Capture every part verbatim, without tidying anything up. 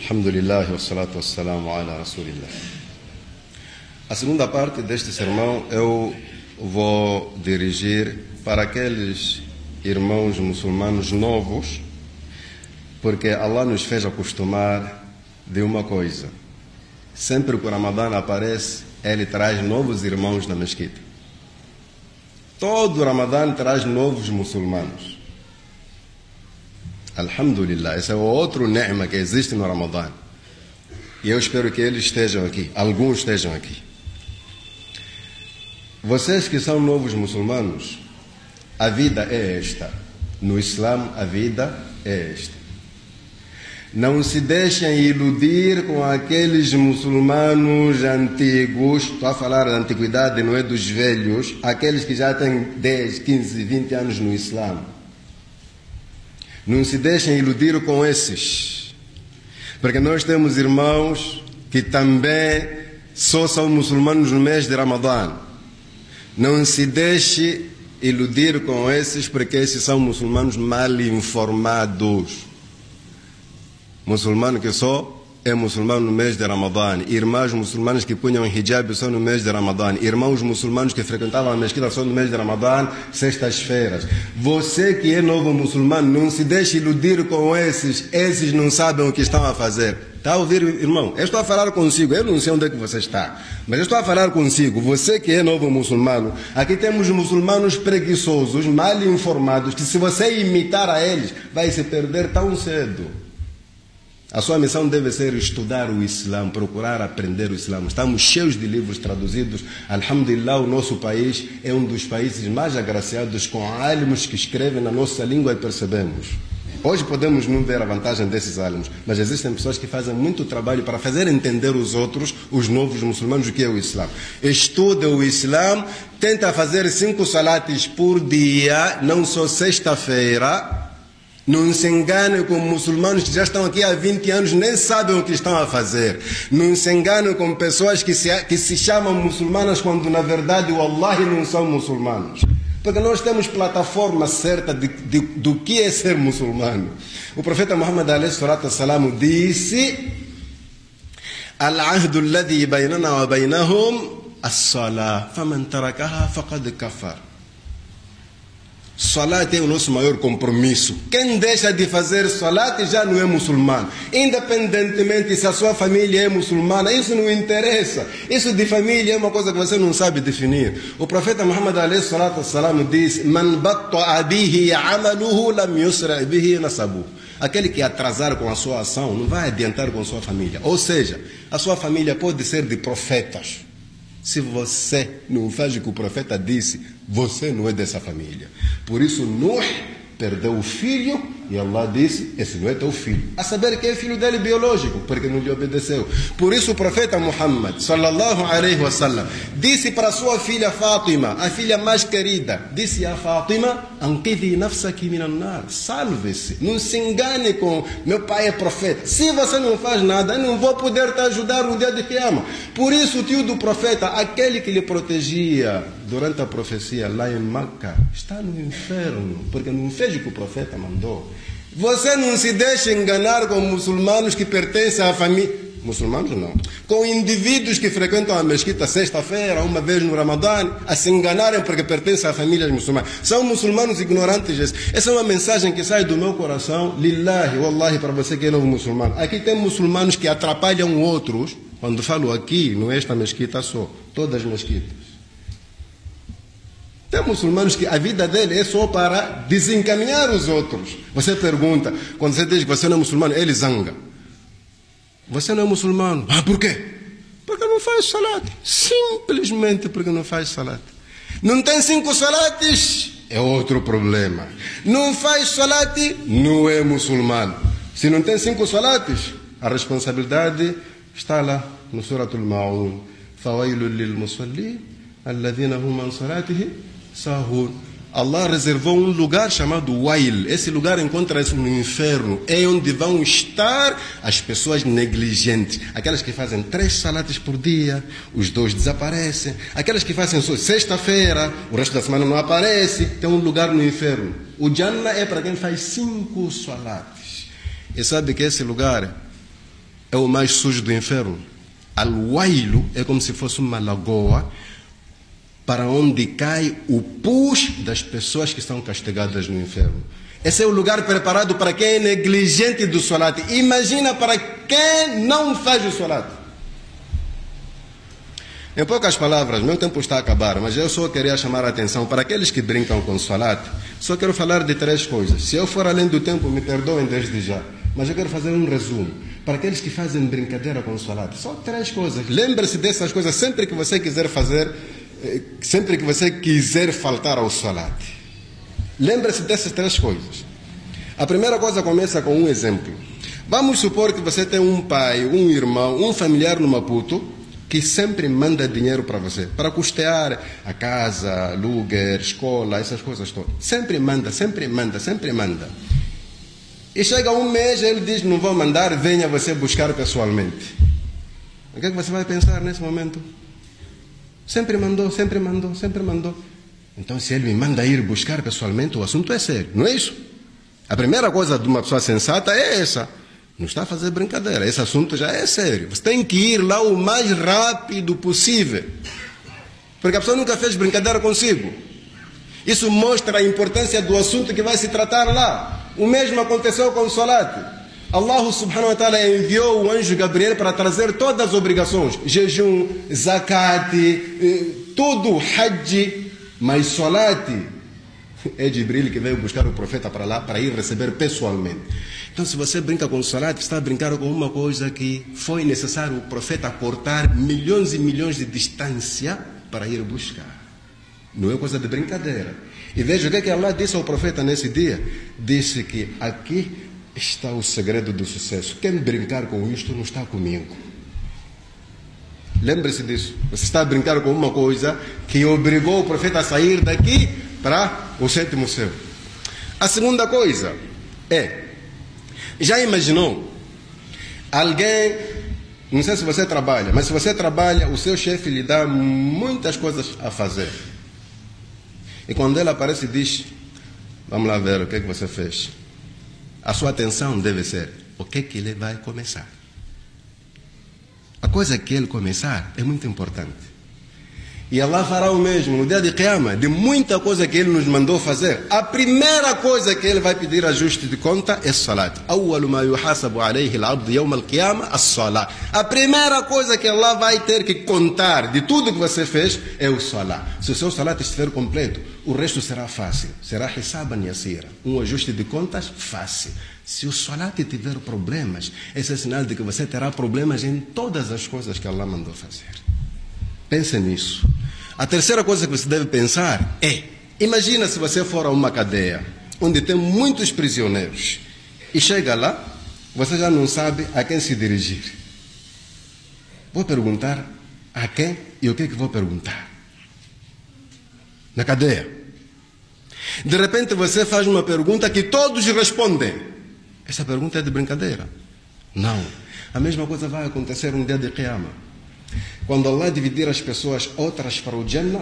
Alhamdulillah wa salatu wassalamu ala Rasulillah. A segunda parte deste sermão eu vou dirigir para aqueles irmãos muçulmanos novos, porque Allah nos fez acostumar de uma coisa: sempre que o Ramadã aparece, Ele traz novos irmãos na mesquita. Todo Ramadã traz novos muçulmanos. Alhamdulillah, esse é o outro ni'ma que existe no Ramadã. E eu espero que eles estejam aqui, alguns estejam aqui. Vocês que são novos muçulmanos, a vida é esta. No Islã, a vida é esta. Não se deixem iludir com aqueles muçulmanos antigos. Estou a falar da antiguidade, não é dos velhos. Aqueles que já têm dez, quinze, vinte anos no Islã. Não se deixem iludir com esses. Porque nós temos irmãos que também só são muçulmanos no mês de Ramadã. Não se deixe iludir com esses, porque esses são muçulmanos mal informados. Muçulmano que só é muçulmano no mês de Ramadã. Irmãs muçulmanas que punham hijab só no mês de Ramadã. Irmãos muçulmanos que frequentavam a mesquita só no mês de Ramadã, sextas-feiras. Você que é novo muçulmano, não se deixe iludir com esses. Esses não sabem o que estão a fazer. Está a ouvir, irmão? Eu estou a falar consigo. Eu não sei onde é que você está, mas eu estou a falar consigo. Você que é novo muçulmano, aqui temos muçulmanos preguiçosos, mal informados, que se você imitar a eles, vai se perder tão cedo. A sua missão deve ser estudar o Islã, procurar aprender o Islã. Estamos cheios de livros traduzidos. Alhamdulillah, o nosso país é um dos países mais agraciados com álimos que escrevem na nossa língua e percebemos. Hoje podemos não ver a vantagem desses álimos, mas existem pessoas que fazem muito trabalho para fazer entender os outros, os novos muçulmanos, o que é o Islã. Estuda o Islã, tenta fazer cinco salates por dia, não só sexta-feira. Não se engane com muçulmanos que já estão aqui há vinte anos, nem sabem o que estão a fazer. Não se engane com pessoas que se, que se chamam muçulmanas quando na verdade, wallahi, não são muçulmanos. Porque nós temos plataforma certa de, de, do que é ser muçulmano. O profeta Muhammad alayhi salatu wassalam disse: Al-ahdu alladhi baynana wa baynahum as-salah, faman tarakaha faqad kafar. Salat é o nosso maior compromisso. Quem deixa de fazer salat já não é muçulmano. Independentemente se a sua família é muçulmana, isso não interessa. Isso de família é uma coisa que você não sabe definir. O profeta Muhammad alayhi salatu wassalam diz: Man batta'a bihi amaluhu lam yusra' bihi nasabuhu. Aquele que atrasar com a sua ação não vai adiantar com a sua família. Ou seja, a sua família pode ser de profetas. Se você não faz o que o profeta disse, você não é dessa família. Por isso, Nuh perdeu o filho e Allah disse: esse não é teu filho. A saber que é filho dele biológico, porque não lhe obedeceu. Por isso o profeta Muhammad sallallahu alaihi wasallam disse para sua filha Fátima, a filha mais querida, disse a Fátima: anqidhi nafsaki minan nar, salve-se, não se engane com meu pai é profeta. Se você não faz nada, eu não vou poder te ajudar no dia de Qiyamah. Por isso o tio do profeta, aquele que lhe protegia durante a profecia lá em Meca, está no inferno, porque não fez o que o profeta mandou. Você não se deixa enganar com muçulmanos que pertencem à família. Muçulmanos não. Com indivíduos que frequentam a mesquita sexta-feira, uma vez no Ramadã, a se enganarem porque pertencem a famílias muçulmanas. São muçulmanos ignorantes. Essa é uma mensagem que sai do meu coração. Lillahi, wallahi, para você que é novo muçulmano. Aqui tem muçulmanos que atrapalham outros. Quando falo aqui, não é esta mesquita só. Todas as mesquitas. Tem muçulmanos que a vida dele é só para desencaminhar os outros. Você pergunta, quando você diz que você não é muçulmano, ele zanga. Você não é muçulmano. Ah, por quê? Porque não faz salat. Simplesmente porque não faz salat. Não tem cinco salates, é outro problema. Não faz salat, não é muçulmano. Se não tem cinco salates, a responsabilidade está lá no Suratul Ma'un. Fawailul lil musallin alladhina hum an salatihim sahun. Allah reservou um lugar chamado Wail. Esse lugar encontra-se no inferno. É onde vão estar as pessoas negligentes. Aquelas que fazem três salates por dia, os dois desaparecem. Aquelas que fazem só sexta-feira, o resto da semana não aparece. Tem um lugar no inferno. O Jannah é para quem faz cinco salates. E sabe que esse lugar é o mais sujo do inferno. Al-Wailu é como se fosse uma lagoa para onde cai o pus das pessoas que são castigadas no inferno. Esse é o lugar preparado para quem é negligente do salat. Imagina para quem não faz o salat. Em poucas palavras, meu tempo está a acabar, mas eu só queria chamar a atenção para aqueles que brincam com o salat. Só quero falar de três coisas. Se eu for além do tempo, me perdoem desde já. Mas eu quero fazer um resumo. Para aqueles que fazem brincadeira com o salat, só três coisas. Lembre-se dessas coisas sempre que você quiser fazer, sempre que você quiser faltar ao salat. Lembre-se dessas três coisas. A primeira coisa começa com um exemplo. Vamos supor que você tem um pai, um irmão, um familiar no Maputo que sempre manda dinheiro para você, para custear a casa, aluguer, escola, essas coisas todas. Sempre manda, sempre manda, sempre manda. E chega um mês, ele diz, não vou mandar, venha você buscar pessoalmente. O que é que você vai pensar nesse momento? Sempre mandou, sempre mandou, sempre mandou. Então, se ele me manda ir buscar pessoalmente, o assunto é sério, não é isso? A primeira coisa de uma pessoa sensata é essa. Não está a fazer brincadeira, esse assunto já é sério. Você tem que ir lá o mais rápido possível. Porque a pessoa nunca fez brincadeira consigo. Isso mostra a importância do assunto que vai se tratar lá. O mesmo aconteceu com o salat. Allah subhanahu wa ta'ala enviou o anjo Gabriel para trazer todas as obrigações. Jejum, zakat, tudo, hajj. Mas salat é Jibril que veio buscar o profeta para lá, para ir receber pessoalmente. Então, se você brinca com o salat, está a brincar com uma coisa que foi necessário o profeta cortar milhões e milhões de distância para ir buscar. Não é coisa de brincadeira. E veja o que, é que Allah disse ao profeta nesse dia. Disse que aqui está o segredo do sucesso. Quem brincar com isto não está comigo. Lembre-se disso. Você está a brincar com uma coisa que obrigou o profeta a sair daqui para o sétimo céu. A segunda coisa é, já imaginou alguém, não sei se você trabalha, mas se você trabalha, o seu chefe lhe dá muitas coisas a fazer. E quando ele aparece e diz, vamos lá ver o que é que você fez. A sua atenção deve ser, o que é que ele vai começar? A coisa que ele começar é muito importante. E Allah fará o mesmo no dia de Qiyamah, de muita coisa que Ele nos mandou fazer. A primeira coisa que Ele vai pedir ajuste de conta é salat. Awwalu ma yuhasabu alayhi al-abdu yawm al-qiyamah as-salat. A primeira coisa que Allah vai ter que contar de tudo que você fez é o salat. Se o seu salat estiver completo, o resto será fácil. Será hisaban yasira. Um ajuste de contas fácil. Se o salat tiver problemas, esse é sinal de que você terá problemas em todas as coisas que Allah mandou fazer. Pense nisso. A terceira coisa que você deve pensar é, imagina se você for a uma cadeia onde tem muitos prisioneiros e chega lá, você já não sabe a quem se dirigir. Vou perguntar a quem e o que é que vou perguntar? Na cadeia. De repente você faz uma pergunta que todos respondem. Essa pergunta é de brincadeira? Não. A mesma coisa vai acontecer no dia de Qiyamah. Quando Allah dividir as pessoas outras para o Jannah,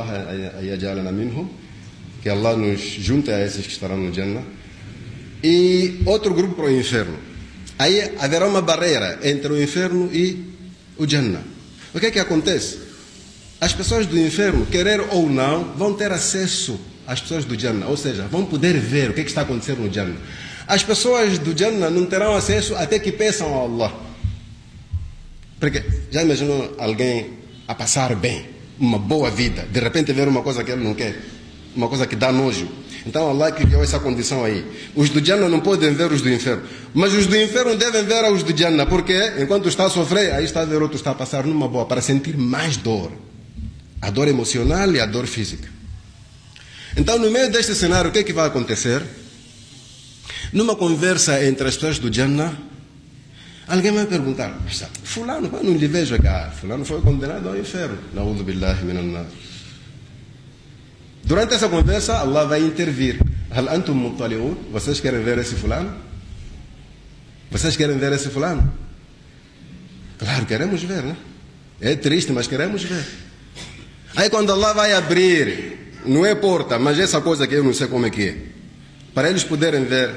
que Allah nos junte a esses que estarão no Jannah, e outro grupo para o inferno. Aí haverá uma barreira entre o inferno e o Jannah. O que é que acontece? As pessoas do inferno, querer ou não, vão ter acesso às pessoas do Jannah, ou seja, vão poder ver o que, é que está acontecendo no Jannah. As pessoas do Jannah não terão acesso até que peçam a Allah. Porque já imaginou alguém a passar bem, uma boa vida, de repente ver uma coisa que ele não quer, uma coisa que dá nojo. Então Allah criou essa condição aí. Os do Jannah não podem ver os do inferno, mas os do inferno devem ver os do Jannah, porque enquanto está a sofrer, aí está a ver outro está a passar numa boa, para sentir mais dor. A dor emocional e a dor física. Então, no meio deste cenário, o que é que vai acontecer? Numa conversa entre as pessoas do Jannah, alguém vai perguntar, fulano, eu não lhe vejo cá, fulano foi condenado ao inferno. Na'udhu billahi minan nar. Durante essa conversa, Allah vai intervir. Hal antum muttali'un? Vocês querem ver esse fulano? Vocês querem ver esse fulano? Claro, queremos ver, né? É triste, mas queremos ver. Aí quando Allah vai abrir, não é porta, mas essa coisa que eu não sei como é que é, para eles poderem ver,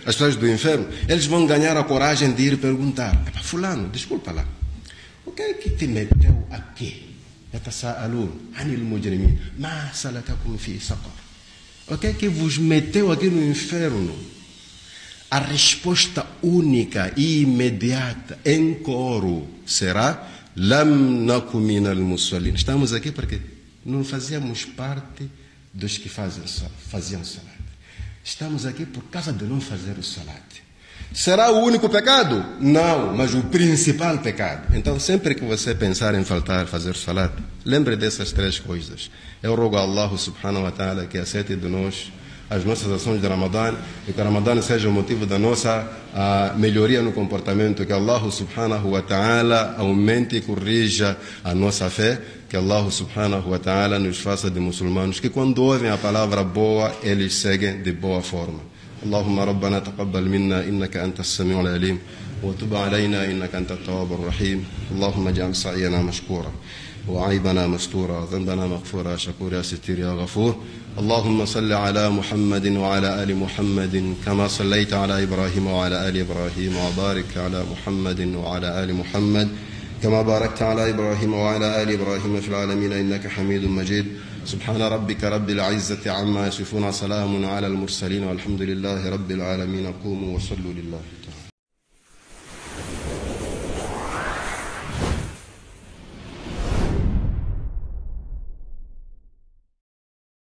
as pessoas do inferno, eles vão ganhar a coragem de ir perguntar: fulano, desculpa lá, o que é que te meteu aqui? يتساءلون عن المجرمين ما سلككم في سقر. O que é que vos meteu aqui no inferno? A resposta única e imediata, em coro, será: Lam naku minal musallin. Estamos aqui porque não fazíamos parte dos que fazem, faziam salat. Estamos aqui por causa de não fazer o salat. Será o único pecado? Não, mas o principal pecado. Então, sempre que você pensar em faltar fazer salat, lembre dessas três coisas. Eu rogo a Allah subhanahu wa ta'ala que aceite de nós as nossas ações de Ramadã e que o Ramadã seja o motivo da nossa a, melhoria no comportamento, que Allah subhanahu wa ta'ala aumente e corrija a nossa fé, que Allah subhanahu wa ta'ala nos faça de muçulmanos que quando ouvem a palavra boa, eles seguem de boa forma. اللهم ربنا تقبل منا إنك أنت السميع العليم وتب علينا إنك أنت التواب الرحيم. اللهم اجعل سعينا مشكورا وعيبنا مستورا ذنبنا مغفورا شكور يا ستير يا غفور. اللهم صل على محمد وعلى آل محمد كما صليت على إبراهيم وعلى آل إبراهيم وبارك على محمد وعلى آل محمد كما باركت على إبراهيم وعلى آل إبراهيم في العالمين إنك حميد مجيد. سبحان ربك رب العزة عما يصفون سلام على المرسلين والحمد لله رب العالمين. قوموا وصلوا لله تعالى.